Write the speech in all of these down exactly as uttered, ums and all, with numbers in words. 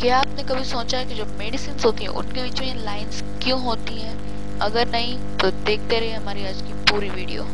क्या आपने कभी सोचा है कि जो मेडिसिन होती हैं उनके बीच में ये लाइंस क्यों होती हैं? अगर नहीं तो देखते रहिए हमारी आज की पूरी वीडियो।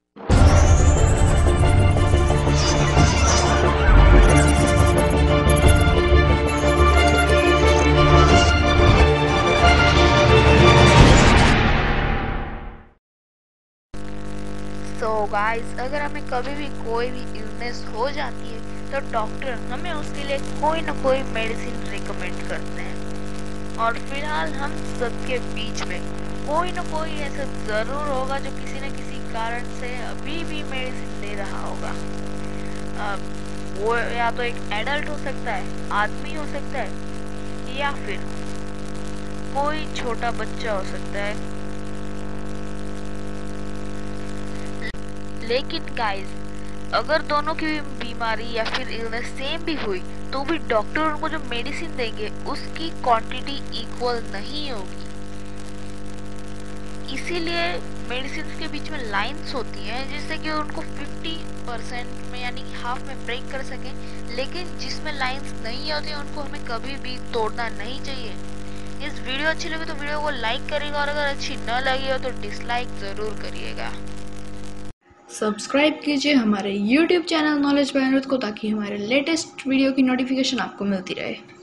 सो गाइस, अगर हमें कभी भी कोई भी इलनेस हो जाती है तो डॉक्टर हमें उसके लिए कोई ना कोई मेडिसिन रिकमेंड करते हैं। और फिलहाल हम सबके बीच में कोई ना कोई ऐसा जरूर होगा जो किसी न किसी कारण से अभी भी मेडिसिन ले रहा होगा। अब वो या तो एक एडल्ट हो सकता है, आदमी हो सकता है, या फिर कोई छोटा बच्चा हो सकता है। लेकिन गाइस, अगर दोनों की बीमारी या फिर इलनेस सेम भी हुई तो भी डॉक्टर उनको जो मेडिसिन देंगे उसकी क्वांटिटी इक्वल नहीं होगी। इसीलिए मेडिसिन के बीच में लाइंस होती हैं जिससे कि उनको पचास परसेंट में यानी कि हाफ में ब्रेक कर सकें। लेकिन जिसमें लाइंस नहीं होती उनको हमें कभी भी तोड़ना नहीं चाहिए। इस वीडियो अच्छी लगी तो वीडियो को लाइक करिएगा और अगर अच्छी न लगी हो तो डिसलाइक जरूर करिएगा। सब्सक्राइब कीजिए हमारे YouTube channel knowledge by Anirudh को ताकि हमारे लेटेस्ट वीडियो की नोटिफिकेशन आपको मिलती रहे।